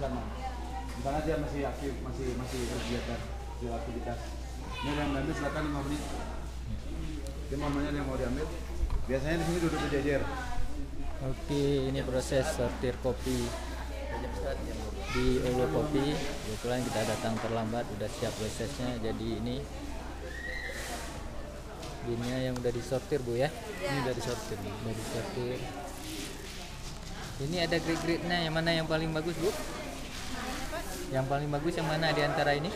sana. Di sana dia masih aktif, masih berkegiatan di aktivitas. Ini yang diambil silakan 5 menit. Ini momennya yang mau diambil. Biasanya di sini duduk berjejer. Oke, ini proses sortir kopi di Olo Kopi. Kebetulan kita datang terlambat, udah siap prosesnya. Jadi ini binnya yang udah disortir Bu ya? Ini udah disortir. Udah disortir. Ini ada grade-grade-nya, yang mana yang paling bagus Bu? Yang paling bagus yang mana di antara ini?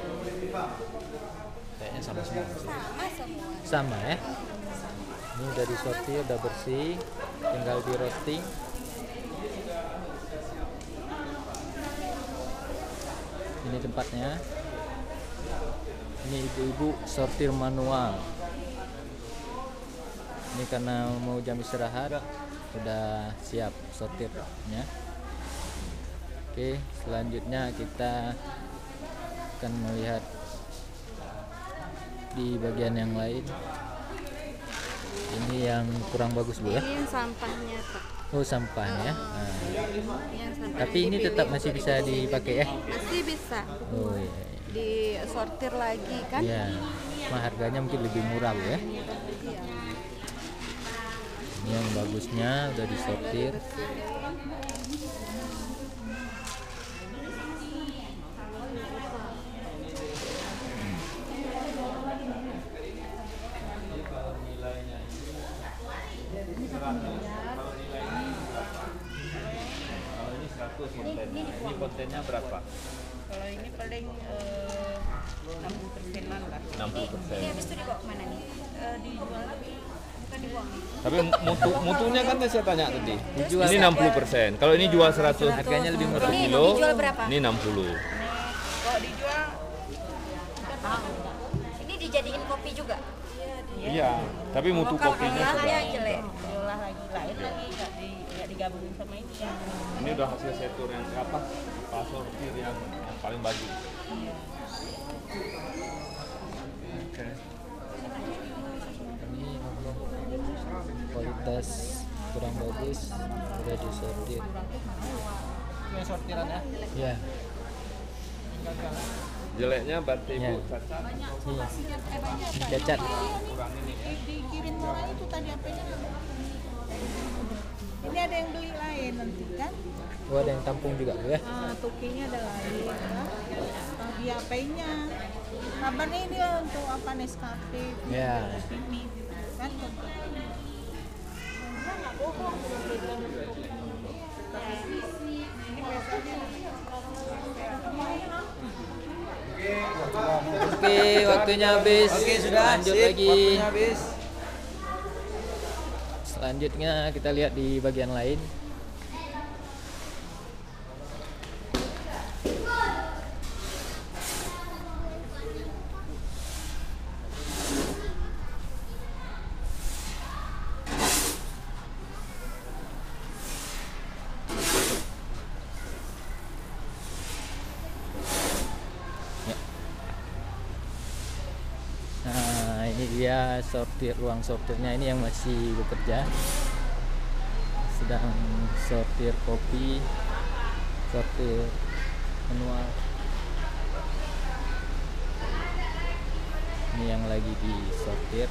Kayaknya sama semua. Sama ya? Ini udah disortir, udah bersih, tinggal di roasting. Ini tempatnya. Ini ibu-ibu sortir manual. Ini karena mau jam istirahat, udah siap sortirnya. Oke, selanjutnya kita akan melihat di bagian yang lain. Ini yang kurang bagus Bu ya? Ini yang sampahnya Pak. Oh sampahnya. Nah. Yang sampahnya Tapi ini tetap masih bisa dipakai ya? masih bisa Oh iya. disortir lagi kan? Iya. Cuma harganya mungkin lebih murah Bu ya? Iya. Ini yang bagusnya udah disortir. Kalau ini 100 kontennya. Ini kontennya berapa? Kalau ini paling 60%-an lah. 60%. Ini habis itu dibawa kemana nih? Dijual lagi, bukan dibuang. Tapi mutunya kan saya tanya tadi. Dijual Ini 60%. Kalau ini jual 100 Harganya lebih murah. Ini kilo, dijual berapa? ini 60. Kalau dijual, Nggak tahu. Ini dijadiin kopi juga? Iya, tapi mutu kopinya Olahnya sudah. jelek. diolah lagi, lain lagi, nggak digabungin sama ini ya. Ini udah hasil setur yang ke atas, pas sortir yang paling bagus. Ini kualitas kurang bagus, udah disortir. Ini sortiran ya. Ya. Jeleknya berarti Ya. Ibu cacat. Iya. Ini cacat. Kurang ini. Dikirim orang itu tadi apa-nya. Ini ada yang beli lain nanti kan? Oh ada yang tampung juga Bu ya? Tukinya ada lain ya. Di HP-nya. Kabarnya ini untuk apa Nescafe, Ya. ini kan untuk nggak bohong pegang untuk ini biasanya Oke, waktunya habis. Oke, sudah. Lanjut Sip, lagi. waktunya habis. Selanjutnya kita lihat di bagian lain. Nah, ini dia ruang sortirnya, ini yang masih bekerja. Sedang sortir kopi, sortir manual. Ini yang lagi disortir.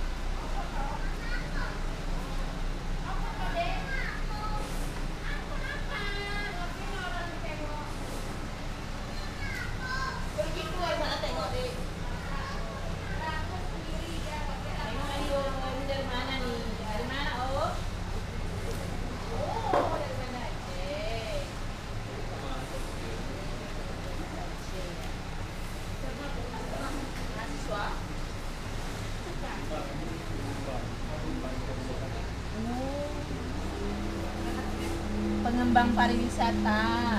pengembang pariwisata.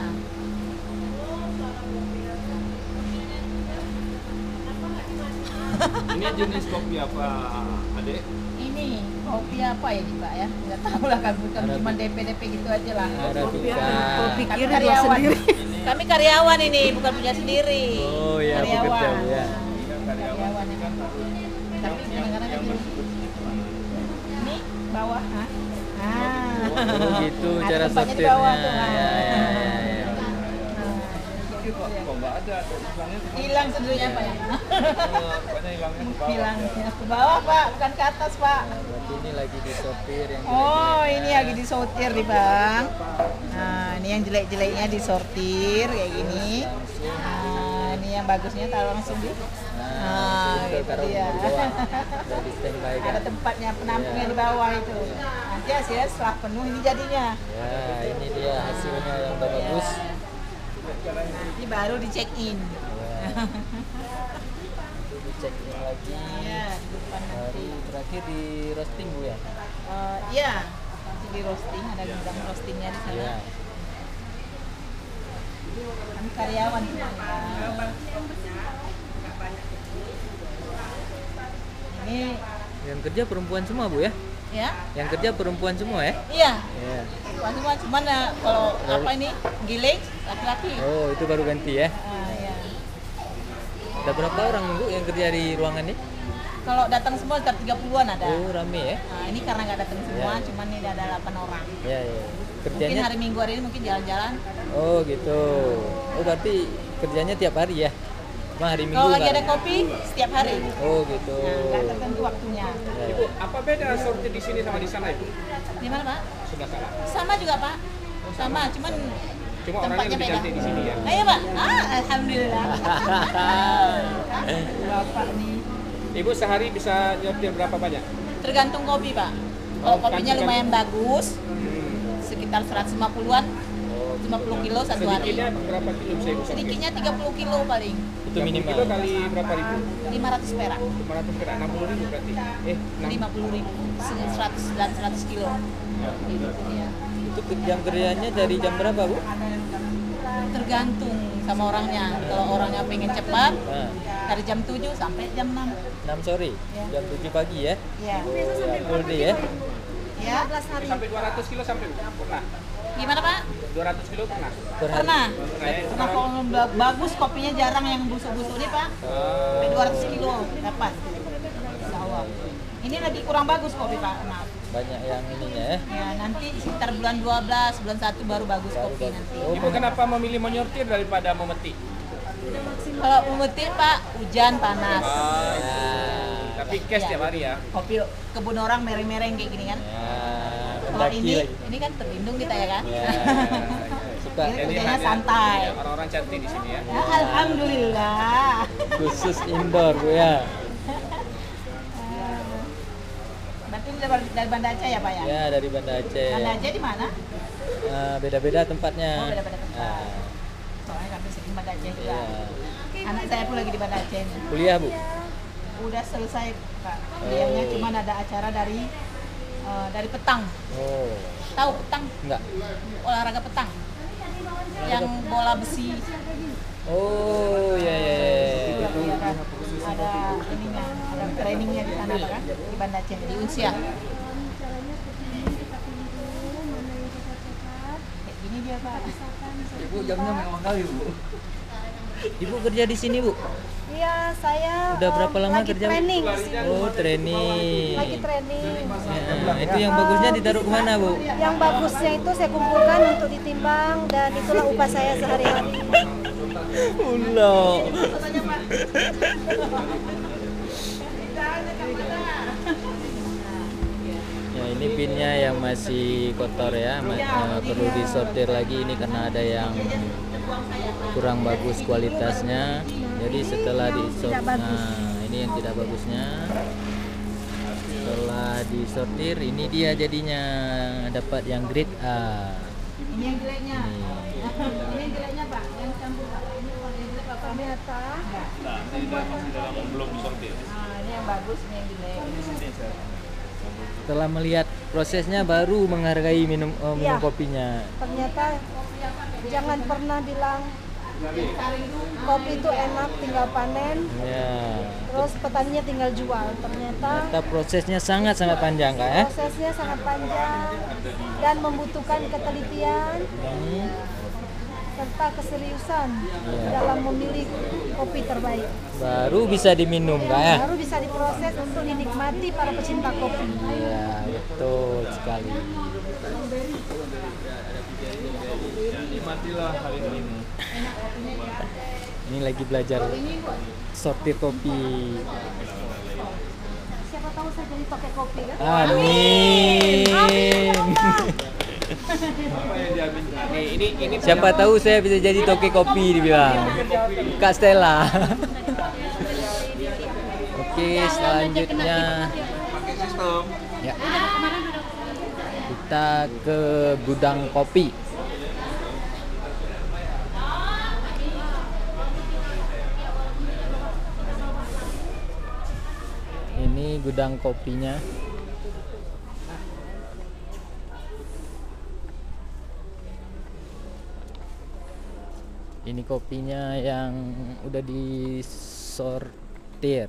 Ini jenis kopi apa, Adek? Ini kopi apa ya nih Pak ya? Nggak tahu lah kan, bukan cuma DP-DP gitu aja lah. Arabica. Kami karyawan. Kami karyawan ini, bukan punya sendiri. Oh ya, Karyawan. bekerja Bu ya. Karyawan ini. Tapi kadang-kadang kan ini bawah, ah. Oh gitu Ada cara tempatnya di sortirnya. bawah tuh, ah. Ya, ya, ya, ya. mikir kok nggak ada, hilangnya ke Hilang sebenarnya Pak ya. pokoknya hilangnya ke bawah. Hilangnya ke bawah Pak, bukan ke atas Pak. Berarti ini lagi disortir yang Oh, jelek-jelek. ini lagi disortir nih Bang. Nah, ini yang jelek-jeleknya disortir kayak gini. Nah, ini yang bagusnya taruh langsung di. Nah, itu itu taruh dia. di bawah. Udah di standby kan. Ada tempatnya penampungnya di bawah itu. Nanti hasilnya setelah penuh ini jadinya. Ya, ini dia hasilnya yang udah bagus. Nanti baru di check in. Ya. Itu diceknya lagi. Iya, di depan nanti. Baru terakhir di roasting Bu ya. Iya, nanti di roasting, ada gudang roastingnya di sana. Iya. Kami karyawan semuanya. Ini Yang kerja perempuan semua Bu ya? ya, Yang kerja perempuan semua ya? iya. Iya. Semua cuman kalau apa ini giling laki-laki. Oh, itu baru ganti ya. Iya. Ada berapa orang Bu yang kerja di ruangan ini? Kalau datang semua sekitar 30-an ada. Oh, rame ya? Nah, ini karena nggak datang semua, Ya. cuman ini ada 8 orang. Ya, ya. Mungkin Kerjanya hari Minggu hari ini mungkin jalan-jalan. Oh, gitu. Oh, berarti kerjanya tiap hari ya? Cuma hari Minggu Kalau lagi nggak? ada kopi setiap hari. Oh, gitu. Nah, nggak tertentu waktunya. Ya, Ibu, apa beda sortir di sini sama di sana Ibu? Di mana Pak? Sudah salah. Sama juga Pak. Sama, cuman Cuma orangnya tempatnya lebih beda. cantik di sini ya. Ayo Pak. Alhamdulillah. Bapak nih. Ibu sehari bisa nyortir berapa banyak? Tergantung kopi Pak. Oh, Kalau kopinya kan- lumayan bagus, sekitar 150-an, 50 kilo satu hari. Sedikitnya berapa kilo bisa Ibu sortir? Sedikitnya 30 kilo paling. itu 30 minimal. kilo kali berapa ribu? 500 perak. 500 kira 60 ribu berarti. 50.000. 100 dan 100 kilo. Itu dia. Itu jam kerjanya dari jam berapa Bu? Tergantung sama orangnya. Kalau orangnya pengen cepat, Nah, dari jam 7 sampai jam 6. 6 sore, Ya. jam 7 pagi ya? Iya. Oh, ya, full day ya? Ya. Sampai 200 kilo sampai Bu? Pernah? Gimana Pak? 200 kilo pernah? Per hari? Pernah. Pernah ya? Pernah kalau bagus kopinya jarang yang busuk-busuk nih Pak. Sampai 200 kilo dapat. Insya Allah. Ini lagi kurang bagus kopi Pak. Maaf. Banyak yang ininya ya? Ya nanti sekitar bulan 12, bulan 1 baru bagus Baru kopi bagus. nanti. Oh, Ibu kenapa memilih menyortir daripada memetik? Kalau memetik Pak, hujan panas. Tapi cash tiap hari ya? Kopi kebun orang mereng-mereng kayak gini kan. Ya, Kalau mendaki ini, lagi. ini kan terlindung kita ya kan. Ya, suka Ini Jadi kerjanya hanya- santai. ya, orang-orang cantik di sini ya. Ya, Alhamdulillah. khusus indoor Bu ya? Berarti ini dari Banda Aceh ya Pak ya? Ya, dari Banda Aceh. Banda Aceh di mana? Beda-beda tempatnya. Oh, beda-beda tempat. Nah, Soalnya kami sering Banda Aceh juga. ya. Anak saya pun lagi di Banda Aceh nih. Kuliah Bu? Udah selesai Pak. Kuliahnya Oh. cuma ada acara dari petang. Oh, Tahu petang? enggak. Olahraga petang. Yang bola besi. Oh, ya ya. ya. Itu ada ininya, ada trainingnya di sana Pak kan? Di Banda Aceh di Unsia. Kayak gini dia Pak. Ibu jamnya mewah kali Bu. Ibu kerja di sini Bu? Iya, saya Udah berapa lama lagi kerja Bu? training. Oh, training. Lagi training. Ya, itu yang bagusnya ditaruh kemana Bu? Yang bagusnya itu saya kumpulkan untuk ditimbang dan itulah upah saya sehari-hari. Ulo. Ya, ini pinnya yang masih kotor ya, perlu disortir lagi ini karena ada yang kurang bagus kualitasnya. Jadi setelah disortir, nah ini yang tidak bagusnya. Setelah disortir, ini dia jadinya dapat yang grade A. Ini yang jeleknya. Nih. Ini yang jeleknya Pak, yang campur Pak. Ini kalau yang jelek Pak. Ternyata Nah, ini masih dalam belum disortir. Nah, ini yang bagus, ini yang jelek. Setelah melihat prosesnya baru menghargai minum Iya. kopinya. ternyata jangan pernah bilang kopi itu enak tinggal panen, Ya. terus petaninya tinggal jual. Ternyata Ternyata prosesnya sangat-sangat panjang Kak ya. prosesnya sangat panjang dan membutuhkan ketelitian Hmm. serta keseriusan Iya. dalam memilih kopi terbaik. Baru bisa diminum Kak ya. Baru bisa diproses untuk dinikmati para pecinta kopi. Iya, betul sekali. Nikmatilah hari ini. Ini lagi belajar sortir kopi. Siapa tahu saya jadi pakai kopi kan? Amin. Apa yang diaminkan? Ini Siapa tahu saya bisa jadi toke kopi dibilang. Kak Stella. Oke, selanjutnya pakai sistem. ya. Kita ke gudang kopi. Ini gudang kopinya. Ini kopinya yang udah disortir.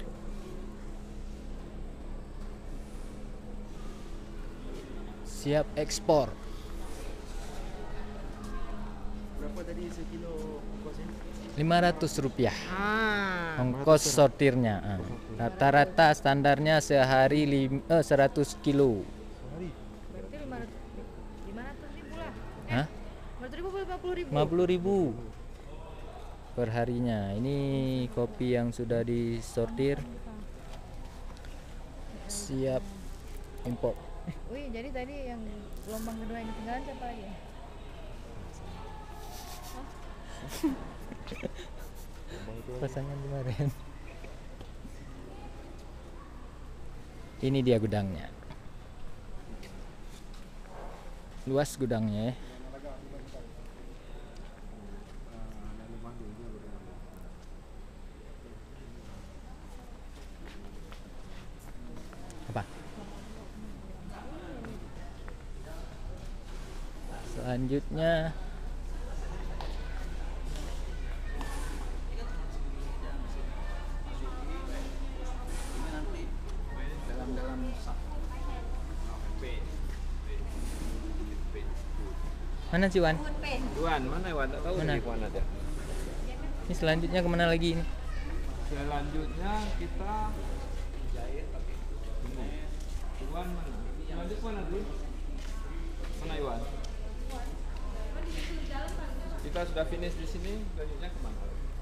Siap ekspor. Berapa tadi sekilo ongkosnya? Rp500 Ah. ongkos sortirnya. Rata-rata standarnya sehari 100 kilo. Sehari. Berarti 500.000 lah. Hah? 500.000 50.000 per harinya. Ini kopi yang sudah disortir. Siap impor. Wih, jadi tadi yang gelombang kedua yang ketinggalan siapa lagi? Pasangan kemarin. Ini dia gudangnya. Luas gudangnya ya. Apa? Selanjutnya Dalam sak. mana sih Wan? Wan, mana Wan? Tak tahu Mana? lagi Wan ada. Ini selanjutnya kemana lagi ini? Selanjutnya kita Iwan mana? Lanjut mana dulu? Mana Iwan? Kita sudah finish di sini, selanjutnya kemana?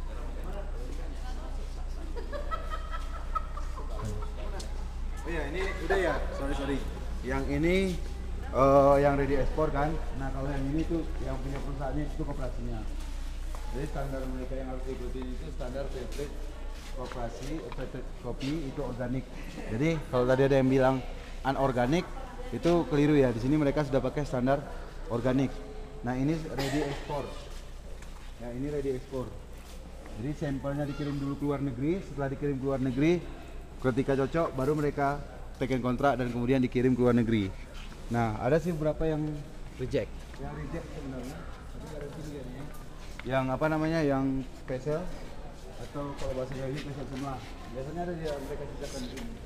Oh iya, ini udah ya. Sorry. Yang ini yang ready ekspor kan. Nah, kalau yang ini tuh yang punya perusahaannya itu koperasinya. Jadi standar mereka yang harus diikuti itu standar fair trade koperasi, fair trade kopi itu organik. Jadi kalau tadi ada yang bilang anorganik itu keliru ya. Di sini mereka sudah pakai standar organik. Nah, ini ready ekspor. Ya, ini ready ekspor. Jadi sampelnya dikirim dulu ke luar negeri. Setelah dikirim ke luar negeri, ketika cocok baru mereka tekan kontrak dan kemudian dikirim ke luar negeri. Nah, ada sih beberapa yang Reject. yang reject sebenarnya, tapi ada sini ya. Yang apa namanya, yang spesial atau kalau bahasa Jawa ini spesial semua. Biasanya ada di mereka sediakan di sini.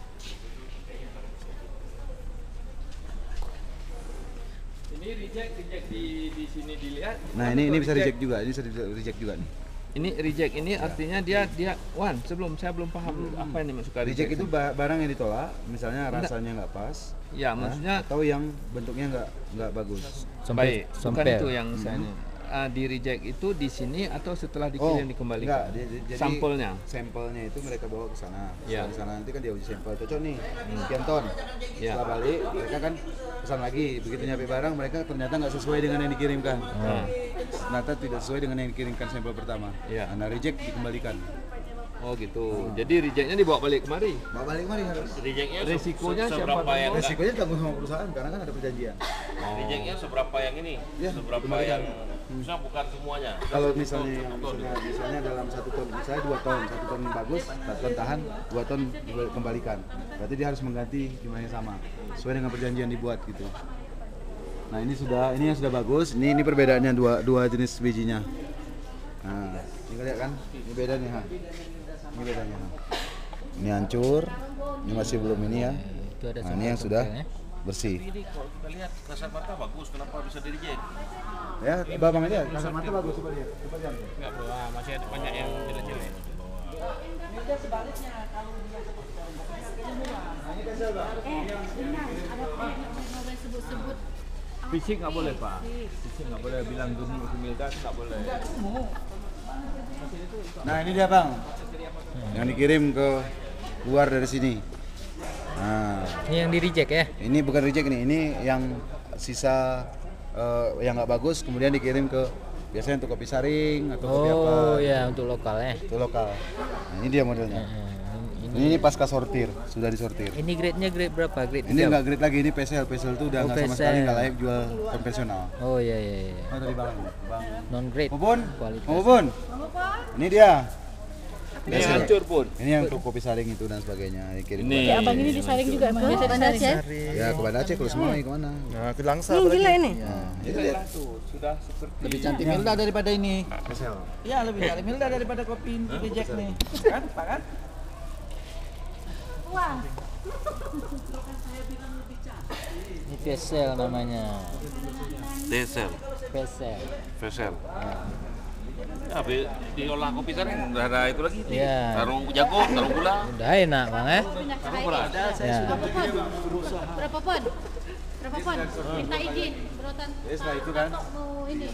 Ini reject di sini dilihat. Nah, ini bisa reject juga, ini bisa reject juga nih. Ini reject ini artinya dia Wan, saya belum paham apa ini maksudnya Reject itu barang yang ditolak, misalnya Enggak. rasanya nggak pas. Ya, maksudnya atau yang bentuknya nggak bagus. baik, bukan Sompel. itu yang saya ini. Di reject itu di sini atau setelah dikirim dikembalikan? Jadi Sampelnya. sampelnya itu mereka bawa ke sana. Ya. Setelah di sana nanti kan dia uji sampel, cocok nih, sekian ton. Ya. Setelah balik mereka kan pesan lagi, begitu nyampe barang mereka ternyata nggak sesuai dengan yang dikirimkan. Ternyata tidak sesuai dengan yang dikirimkan sampel pertama. Ya. Nah, reject dikembalikan. Oh gitu. Jadi rejectnya dibawa balik kemari. Bawa balik mari harus. Resikonya siapa yang tahu? Resikonya tanggung sama perusahaan karena kan ada perjanjian. rejectnya seberapa yang ini, Ya, seberapa kembalikan. yang misalnya bukan semuanya. Kalau misalnya dalam 1 ton, misalnya 2 ton, 1 ton bagus, 1 ton tahan, 2 ton kembalikan. Berarti dia harus mengganti jumlahnya sama, sesuai dengan perjanjian dibuat gitu. Nah, ini yang sudah bagus. Ini perbedaannya dua jenis bijinya. Nah, ini lihat kan? Ini beda nih, ha. Ini bedanya. Ha. Ini hancur, ini masih belum ini ya. Itu ada Nah, ini yang sudah sompel-sompelnya. bersih. Ini kalau kita lihat kasar mata bagus, kenapa bisa di reject? Ya, Babang aja, kasar mata bagus, coba lihat. Coba lihat. Enggak bro, masih ada banyak yang jelek-jelek. Sebut-sebut Fisik nggak boleh Pak. Fisik nggak boleh bilang gemuk semilkan nggak boleh. Nah ini dia bang, yang dikirim ke luar dari sini. Nah Ini yang di reject ya? ini bukan reject nih, ini yang sisa yang nggak bagus kemudian dikirim ke biasanya untuk kopi saring atau kopi apa. Oh ya, untuk lokal ya. Itu lokal. Nah, ini dia modelnya. Ini pasca sortir, sudah disortir. Ini grade-nya grade berapa? Grade Ini 3? nggak grade lagi, ini PSL. PSL itu udah Oh, nggak sama PSL. sekali nggak layak jual konvensional. Oh iya iya iya. Oh dari bang, bang. Non grade. Bubun, Kualitas. Bubun. Ini dia. Ini hancur pun. Ini yang untuk kopi saring itu dan sebagainya. Dikirim Ini. ke Abang ini disaring juga ke Banda Aceh. ya ke Banda Aceh, kalau semua ke mana? Nah, ke Langsa Ini gila ini. Nah, itu lihat. Sudah seperti lebih cantik Milda daripada ini. PSL. Iya, lebih cantik Milda daripada kopi reject nih. Kan, Pak kan? Ini PSL namanya. Desel, PSL. vesel. Ya, diolah kopi saring udah ada itu lagi. Iya. Taruh jagung, taruh gula. Udah enak bang ya. Taruh gula. Ya. Berapa pon? Berapa pon? Minta izin berotan. Setelah itu kan. Mau ini.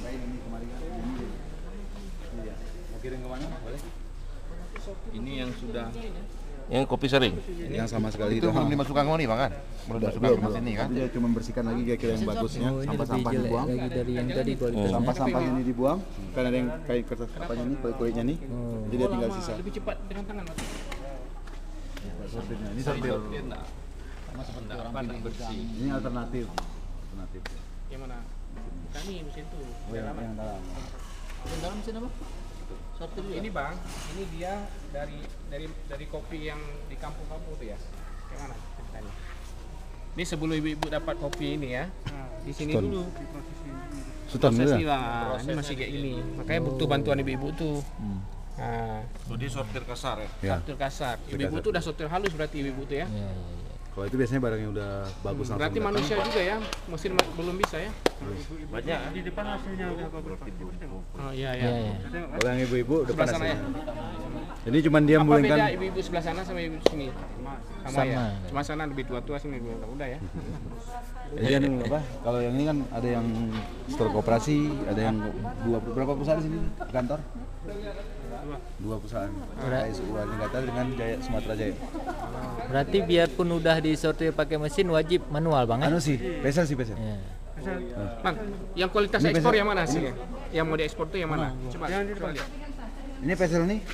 Mau kirim ke mana? Boleh. Ini yang sudah Yang kopi saring. Yang sama sekali Itu belum dimasukkan ke sini, Bang kan? Belum dimasukkan ke sini kan? Dia cuma bersihkan lagi kira-kira yang bagusnya, Oh ini lebih sampah-sampah jelek dibuang. lagi dari yang tadi kualitas. Sampah-sampah ini dibuang, kan ada yang kayak kertas apanya nih, kulitnya nih. Jadi dia tinggal sisa. Lebih cepat dengan tangan. Sortirnya. Ini sortir. sama seperti orang pindah bersih. Ini alternatif. Alternatif. Yang mana? Kami mesin itu. Oh, yang dalam. Yang dalam mesin apa? Sortir juga. Ini bang, ini dia dari kopi yang di kampung-kampung tuh ya. Yang mana ceritanya? Ini sebelum ibu-ibu dapat kopi ini ya, di sini Stone. dulu Sultan proses dulu ini ya? lah. Ini masih kayak gini, makanya butuh bantuan ibu-ibu tuh. Nah, Jadi sortir kasar ya. Ya. sortir kasar. Ibu-ibu tuh udah sortir halus berarti ibu-ibu tuh ya. Iya iya iya. Kalau itu biasanya barang yang udah bagus langsung Berarti datang. manusia juga ya, mesin belum bisa ya. Banyak. Di depan hasilnya udah bagus. Oh iya Iya iya. iya. Kalau yang ibu-ibu depan Sebelah sana ya. hasilnya. Ini cuma dia Apa memulihkan. beda ibu-ibu sebelah sana sama ibu sini? Sama ya. Sama. Cuma sana lebih tua-tua sini lebih udah ya. Jadi kan apa? Kalau yang ini kan ada yang store koperasi, ada yang berapa perusahaan di sini di kantor? Dua perusahaan. KSU Negata dengan Jaya Sumatera Jaya. Berarti biarpun udah disortir pakai mesin wajib manual bang ya? Anu sih, spesial sih spesial. Iya. Bang, yang kualitas Ini ekspor besok- yang mana hasilnya? Yang mau diekspor tuh yang mana? Coba lihat. Ini spesial nih.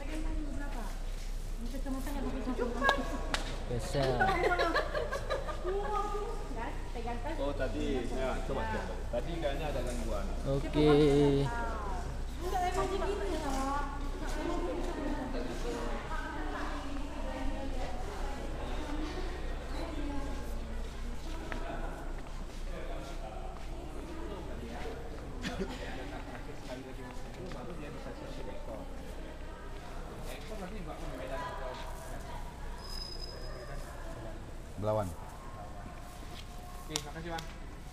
Spesial. Oh tadi, ya coba. Tadi kayaknya ada gangguan. Oke. Belawan. Nih, makasih Bang.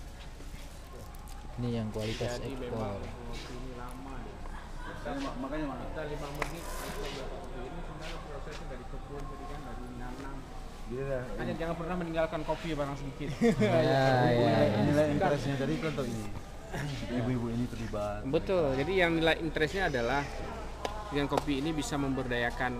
Ini yang kualitas Jadi ekspor. memang ini lama ya. Makanya mana? Kita 5 menit ekspor berapa kopi. Ini sebenarnya prosesnya dari kebun tadi kan dari nanam. Gitu dah. Hanya jangan pernah meninggalkan kopi barang sedikit. Iya iya. Nilai interestnya tadi contoh ini. Ibu-ibu ini terlibat. Betul. Jadi yang nilai interestnya adalah dengan kopi ini bisa memberdayakan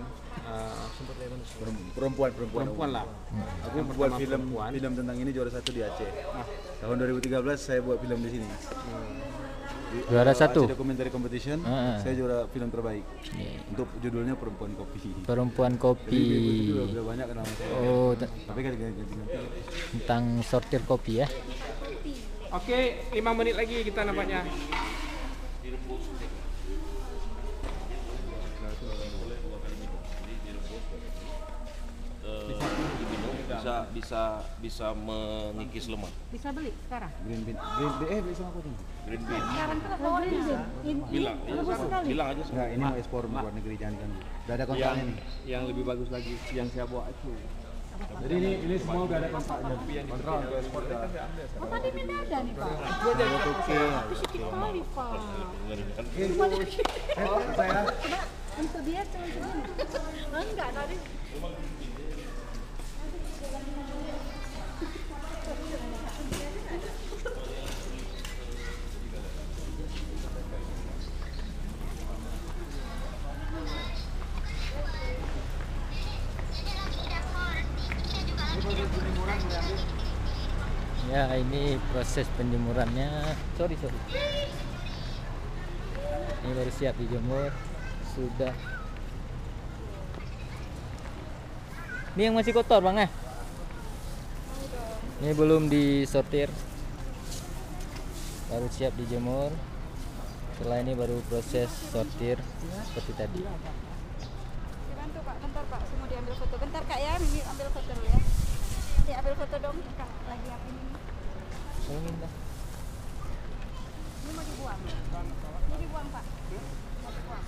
perempuan lah. Aku Yang buat pertama film perempuan. film tentang ini juara 1 di Aceh. Tahun 2013 saya buat film di sini. Juara satu? Aceh Documentary Competition. Saya juara film terbaik. Untuk judulnya Perempuan Kopi. Perempuan Jadi kopi. ibu-ibu juga udah banyak kenal saya. Oh, Tapi kan ganti. tentang sortir kopi ya. Oke, 5 menit lagi kita nampaknya. Bisa mengikis lemak. Bisa beli sekarang. Green bean. Beli sama aku tuh. Green bean. Sekarang tuh bawa ini. Bilang, bilang aja. Enggak, ini mau ekspor ke luar negeri jangan diganggu. Udah ada kontraknya nih. Yang lebih bagus lagi yang saya bawa itu. Jadi ini semua udah ada kontraknya. Kontrak untuk ekspor udah. Oh tadi ini ada nih Pak. Oke. Sedikit kali Pak. Saya Untuk dia cuma enggak tadi. Ya, ini proses penjemurannya. Sorry. Ini baru siap dijemur. Sudah. Ini yang masih kotor, Bang, ya? Ini belum disortir. Baru siap dijemur. Setelah ini baru proses sortir seperti tadi. Dibantu Pak, bentar Pak, semua diambil foto. Bentar Kak ya, Mimi ambil foto dulu ya. Diambil foto dong, Kak. Lagi apa ini? Saya minta. Ini mau dibuang. Mau dibuang Pak. Mau dibuang.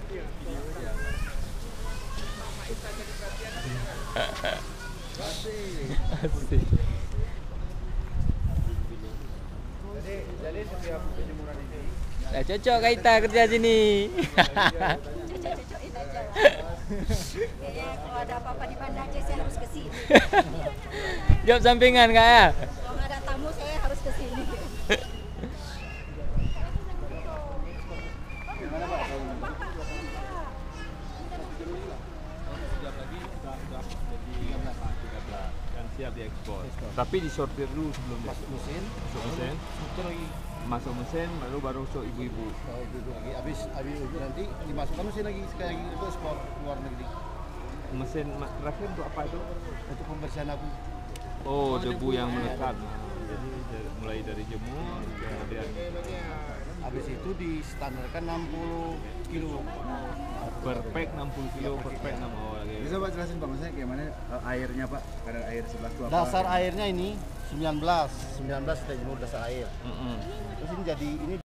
Asik. Jadi setiap penjemuran ini Nah, cocok Kaita kerja sini. Cocok-cocokin aja lah. Kayaknya kalau ada apa-apa di Banda Aceh saya harus ke sini. Job sampingan, Kak, ya? Kalau nggak ada tamu saya harus ke sini. Dan siap diekspor. Tapi disortir dulu sebelumnya. Masuk mesin, masuk mesin, baru masuk ibu-ibu. habis nanti dimasukkan mesin lagi sekali lagi untuk ekspor luar negeri. Mesin terakhir untuk apa itu? Untuk pembersihan abu. Oh, debu yang melekat. Jadi mulai dari jemur, kemudian Habis itu distandarkan 60 kilo. per pack 60 kilo per pack 6 lagi. Bisa Pak jelasin Pak, maksudnya gimana airnya Pak? Kadar air sebelah itu apa? Dasar airnya ini 19 kita jemur dasar air. Mm-mm. Terus ini jadi ini